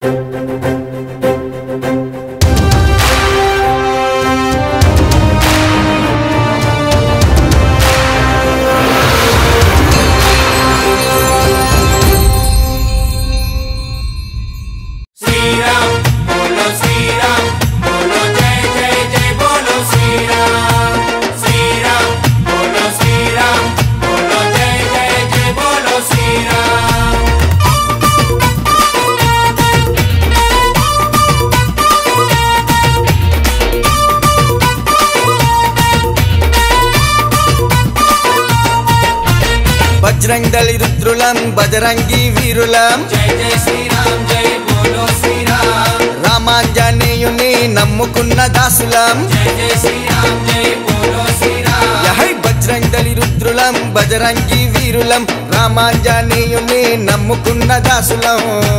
बजरंग दल रुद्रुलम बजरंगी वीरुलम जय जय श्री राम जय बोलो श्री राम रामांजनेयुनि नम्मुकुन्न दासुलम जय जय श्री राम जय बोलो श्री राम यहै बजरंग दल रुद्रुलम बजरंगी वीरुलम रामांजनेयुनि नम्मुकुन्न दासुलम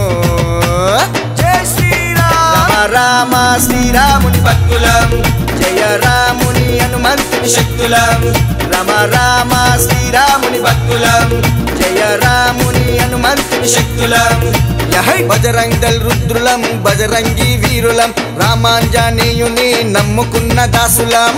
जय श्री राम राम श्री रामुनि भक्तुलम जय रामुनि हनुमंतुनि शक्तुलम राम राम श्री रामुनि भक्तुलम जय रामुनि हनुमंतुनि शक्तुलम यहै बजरंग दल रुद्रुलम बजरंगी वीरुलम रामांजनेयुनि नम्मुकुन्न दासुलम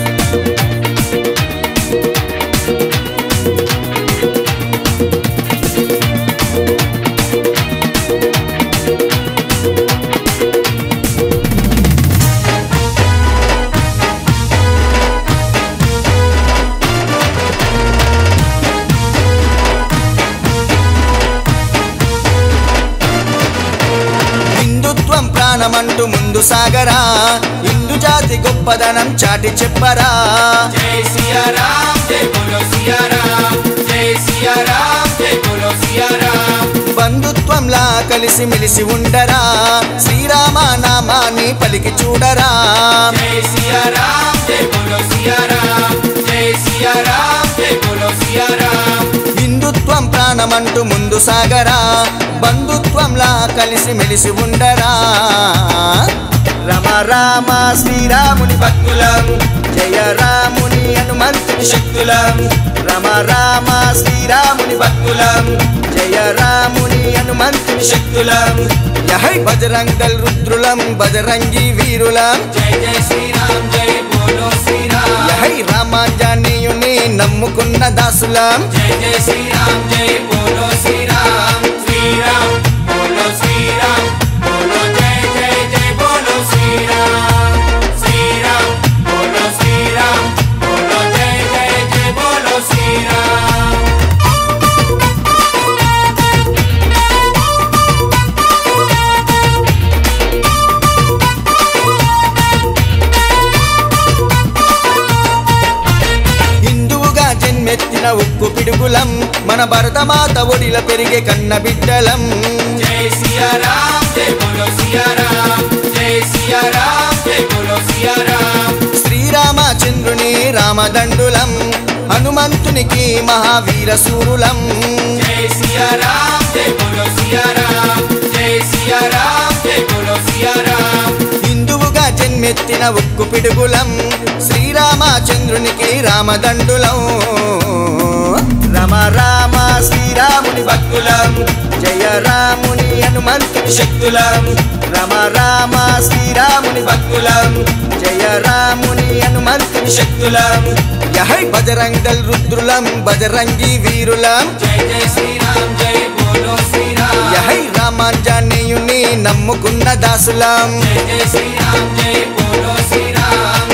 ప్రాణమంటూ ముందు సాగరా హిందూ జాతి గొప్పదనం చాటి చెప్పరా జై సియా రామ్ జై బోలో సియా రామ్ జై సియా రామ్ జై బోలో సియా రామ్ బంధుత్వంలా కలిసి మెలిసి ఉండరా శ్రీరామ నామాన్ని పలికి చూడరా జై సియా రామ్ జై బోలో సియా రామ్ జై సియా రామ్ జై బోలో సియా రామ్ హిందుత్వం ప్రాణమంటూ ముందు సాగరా బంధుత్వంలా కలిసి మెలిసి ఉండరా రామ రామ శ్రీరాముని భక్తులం జయ రాముని హనుమంతుని శక్తులం రామ రామ శ్రీరాముని భక్తులం జయ రాముని హనుమంతుని శక్తులం యహై బజరంగ్ దల్ రుద్రులం బజరంగి వీరులం జై జై శ్రీ రామ్ జై బోలో శ్రీ రామ్ యహై రామాంజనేయుని నమ్ముకున్న దాసులం జై జై శ్రీ రామ్ జై బోలో శ్రీ రామ్ శ్రీ రామ్ బోలో శ్రీ రామ్ బోలో జై జై జై బోలో శ్రీ రామ్ శ్రీ రామ్ బోలో శ్రీ రామ్ బోలో జై జై జై బోలో శ్రీ రామ్ హిందువుగా జన్మెత్తిన ఉక్కు పిడుగులం మన భరతమాత ఒడిల పెరిగే కన్న బిడ్డలం జై సియా రామ్ జై బోలో సియా రామ్ జై సియా రామ్ జై బోలో సియా రామ్ శ్రీరామచంద్రుని రామదండులం హనుమంతునికి మహావీర సూరులం జై సియా రామ్ జై బోలో సియా రామ్ జై సియా రామ్ జై బోలో సియా రామ్ హిందువుగా జన్మెత్తిన ఉక్కు పిడుగులం శ్రీరామచంద్రునికి రామదండులం రామ రామ శ్రీరాముని భక్తులం జయ రాముని హనుమంతుని శక్తులం రామ రామ శ్రీరాముని భక్తులం జయ రాముని హనుమంతుని శక్తులం యహై బజరంగ్ దల్ రుద్రులం బజరంగి వీరులం జై జై శ్రీ రామ్ జై బోలో శ్రీ రామ్ యహై రామాంజనేయుని నమ్ముకున్న దాసులం జై జై శ్రీ రామ్ జై బోలో శ్రీ రామ్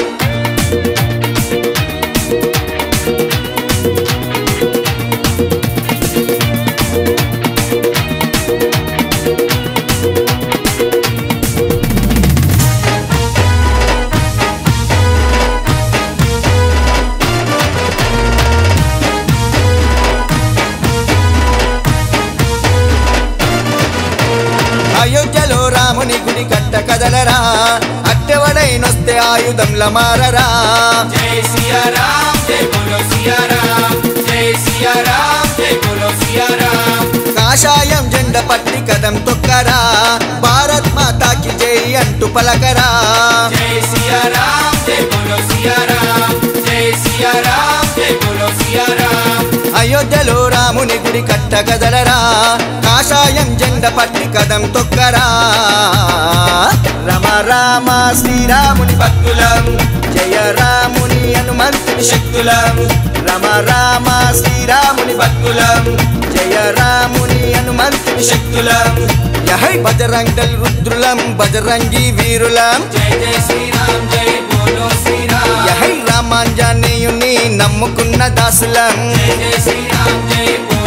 అయోధ్యలో రాముని గుడి కట్ట కదలరా అట్టెవడైనొస్తే ఆయుధంల మారరా జై సియా రామ్ జై బోలో సియా రామ్ జై సియా రామ్ జై బోలో సియా రామ్ కాషాయం జెండ పట్టి కదం తొక్కరా భారత్ మాతాకి జై అంటూ పలకరా జై సియా రామ్ జై బోలో సియా రామ్ జై సియా రామ్ జై బోలో సియా రామ్ అయోధ్యలో రాముని గుడి కట్ట కదలరా కాషాయం జెండ పట్టి కదం తొక్కరా రామ శ్రీరాముని భక్తులం జయ రాముని హనుమంతుని శక్తులం రామ రామ శ్రీరాముని భక్తులం జయ రాముని హనుమంతుని శక్తులం యహై బజరంగల్ రుద్రులం బజరంగి వీరులం జై జై శ్రీరామ్ జై బోలో శ్రీరామ్ యహై రామాంజనేయుని నమ్ముకున్న దాసులం జై జై శ్రీరామ్ జై బోలో